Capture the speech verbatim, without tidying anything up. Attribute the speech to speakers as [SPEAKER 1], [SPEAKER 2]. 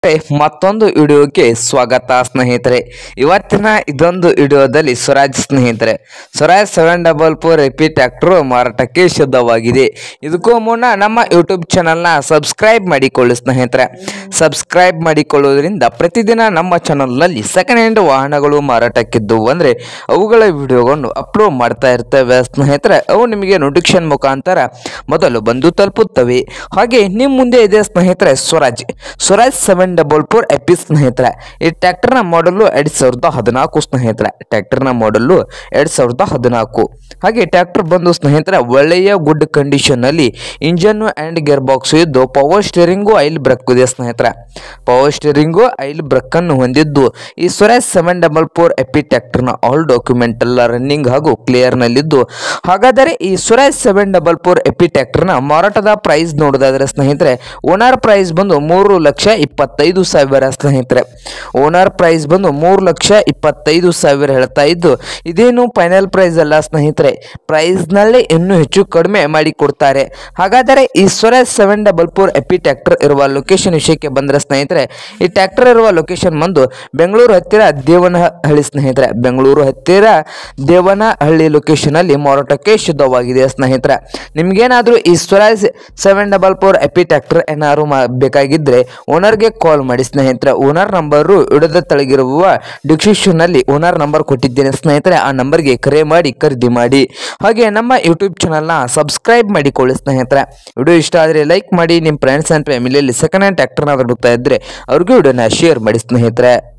[SPEAKER 1] ಮತ್ತೆ ಮತ್ತೊಂದು ವಿಡಿಯೋಕ್ಕೆ ಸ್ವಾಗತ ಸ್ನೇಹಿತರೆ. ಇವತ್ತಿನ ಇದೊಂದು ವಿಡಿಯೋದಲ್ಲಿ ಸ್ವರಾಜ್ ಸ್ನೇಹಿತರೆ ಸ್ವರಾಜ್ ಸೆವೆನ್ ಡಬಲ್ ಫೋರ್ ಎಪಿ ಟ್ರ್ಯಾಕ್ಟರ್ ಮಾರಾಟಕ್ಕೆ ಸಿದ್ಧವಾಗಿದೆ. ಇದಕ್ಕೂ ಮುನ್ನ ನಮ್ಮ ಯೂಟ್ಯೂಬ್ ಚಾನಲ್ನ ಸಬ್ಸ್ಕ್ರೈಬ್ ಮಾಡಿಕೊಳ್ಳಿ ಸ್ನೇಹಿತರೆ. ಸಬ್ಸ್ಕ್ರೈಬ್ ಮಾಡಿಕೊಳ್ಳುವುದರಿಂದ ಪ್ರತಿದಿನ ನಮ್ಮ ಚಾನಲ್ನಲ್ಲಿ ಸೆಕೆಂಡ್ ಹ್ಯಾಂಡ್ ವಾಹನಗಳು ಮಾರಾಟಕ್ಕಿದ್ದವು ಅಂದರೆ ಅವುಗಳ ವಿಡಿಯೋಗಳನ್ನು ಅಪ್ಲೋಡ್ ಮಾಡ್ತಾ ಇರ್ತೇವೆ ಸ್ನೇಹಿತರೆ. ಅವು ನಿಮಗೆ ನೋಟಿಫಿಕೇಶನ್ ಮುಖಾಂತರ ಮೊದಲು ಬಂದು ತಲುಪುತ್ತವೆ. ಹಾಗೆ ನಿಮ್ಮ ಮುಂದೆ ಇದೆ ಸ್ನೇಹಿತರೆ Swaraj Swaraj seven double four ಎಪಿ ಸ್ನೇಹಿತರೆ. ಈ ಟ್ರ್ಯಾಕ್ಟರ್ನ ಮಾಡಲು ಎರಡ್ ಸಾವಿರದ ಹದಿನಾಲ್ಕು ಸ್ನೇಹಿತರೆ. ಟ್ರ್ಯಾಕ್ಟರ್ನ ಮಾಡಲು ಎರಡ್ ಸಾವಿರದ ಹದಿನಾಲ್ಕು. ಹಾಗೆ ಟ್ರ್ಯಾಕ್ಟರ್ ಬಂದು ಸ್ನೇಹಿತರೆ ಒಳ್ಳೆಯ ಗುಡ್ ಕಂಡೀಷನ್ ನಲ್ಲಿ ಇಂಜನ್ ಅಂಡ್ ಗೇರ್ ಬಾಕ್ಸ್ ಇದ್ದು ಪವರ್ ಸ್ಟೇರಿಂಗು ಐಲ್ ಬ್ರೇಕ್ ಇದೆ ಸ್ನೇಹಿತರೆ. ಪವರ್ ಸ್ಟೇರಿಂಗು ಐಲ್ ಬ್ರೇಕ್ ಅನ್ನು ಹೊಂದಿದ್ದು ಈ ಸ್ವರಾಜ್ ಸೆವೆನ್ ಡಬಲ್ ಫೋರ್ ಎಪಿ ಟ್ರ್ಯಾಕ್ಟರ್ನ ಆಲ್ ಡಾಕ್ಯುಮೆಂಟ್ ಎಲ್ಲ ರನ್ನಿಂಗ್ ಹಾಗೂ ಕ್ಲಿಯರ್ ನಲ್ಲಿದ್ದು, ಹಾಗಾದರೆ ಈ ಸ್ವರಾಜ್ ಸೆವೆನ್ ಡಬಲ್ ಫೋರ್ ಎಪಿ ಟ್ರ್ಯಾಕ್ಟರ್ನ ಮಾರಾಟದ ಪ್ರೈಸ್ ನೋಡೋದಾದ್ರೆ ಸ್ನೇಹಿತರೆ ಓನರ್ ಪ್ರೈಸ್ ಬಂದು ಮೂರು ಲಕ್ಷ ಇಪ್ಪತ್ತೈದು ಸಾವಿರ ಸ್ನೇಹಿತರೆ. ಓನರ್ ಪ್ರೈಸ್ ಬಂದು ಮೂರು ಲಕ್ಷ ಇಪ್ಪತ್ತೈದು ಸಾವಿರ ಹೇಳ್ತಾ ಇದ್ದು, ಇದೇನು ಫೈನಲ್ ಪ್ರೈಸ್ ಅಲ್ಲ ಸ್ನೇಹಿತರೆ. ಪ್ರೈಸ್ ನಲ್ಲಿ ಇನ್ನೂ ಹೆಚ್ಚು ಕಡಿಮೆ ಮಾಡಿ ಕೊಡ್ತಾರೆ. ಹಾಗಾದರೆ ಈ ಸ್ವರಾಜ್ ಸೆವೆನ್ ಡಬಲ್ ಫೋರ್ ಎಪಿ ಟ್ರ್ಯಾಕ್ಟರ್ ಇರುವ ಲೊಕೇಶನ್ ವಿಷಯಕ್ಕೆ ಬಂದರೆ ಸ್ನೇಹಿತರೆ, ಈ ಟ್ರ್ಯಾಕ್ಟರ್ ಇರುವ ಲೊಕೇಶನ್ ಬಂದು ಬೆಂಗಳೂರು ಹತ್ತಿರ ದೇವನಹಳ್ಳಿ ಸ್ನೇಹಿತರೆ. ಬೆಂಗಳೂರು ಹತ್ತಿರ ದೇವನಹಳ್ಳಿ ಲೊಕೇಶನ್ ಅಲ್ಲಿ ಮಾರಾಟಕ್ಕೆ ಸಿದ್ಧವಾಗಿದೆ ಸ್ನೇಹಿತರೆ. ನಿಮ್ಗೇನಾದ್ರೂ ಈ ಸ್ವರಾಜ್ ಸೆವೆನ್ ಡಬಲ್ ಫೋರ್ ಎಪಿ ಟ್ರ್ಯಾಕ್ಟರ್ ಏನಾದ್ರು ಬೇಕಾಗಿದ್ರೆ ಓನರ್ಗೆ ಕಾಲ್ ಮಾಡಿ ಸ್ನೇಹಿತರೆ. ಓನರ್ ನಂಬರು ಇಡದ ತಳಗಿರುವ ಡಿಸ್ಕ್ರಿಪ್ಷನ್ ನಲ್ಲಿ ಓನರ್ ನಂಬರ್ ಕೊಟ್ಟಿದ್ದೇನೆ ಸ್ನೇಹಿತರೆ. ಆ ನಂಬರ್ಗೆ ಕರೆ ಮಾಡಿ ಖರೀದಿ ಮಾಡಿ. ಹಾಗೆ ನಮ್ಮ ಯೂಟ್ಯೂಬ್ ಚಾನಲ್ನ ಸಬ್ಸ್ಕ್ರೈಬ್ ಮಾಡಿಕೊಳ್ಳಿ ಸ್ನೇಹಿತರೆ. ವಿಡಿಯೋ ಇಷ್ಟ ಆದರೆ ಲೈಕ್ ಮಾಡಿ. ನಿಮ್ಮ ಫ್ರೆಂಡ್ಸ್ ಅಂಡ್ ಫ್ಯಾಮಿಲಿಯಲ್ಲಿ ಸೆಕೆಂಡ್ ಹ್ಯಾಂಡ್ ಟ್ರ್ಯಾಕ್ಟರ್ನ ಹುಡುಕ್ತಾ ಇದ್ರೆ ಅವ್ರಿಗೂ ವಿಡಿಯೋನ ಶೇರ್ ಮಾಡಿ ಸ್ನೇಹಿತರೆ.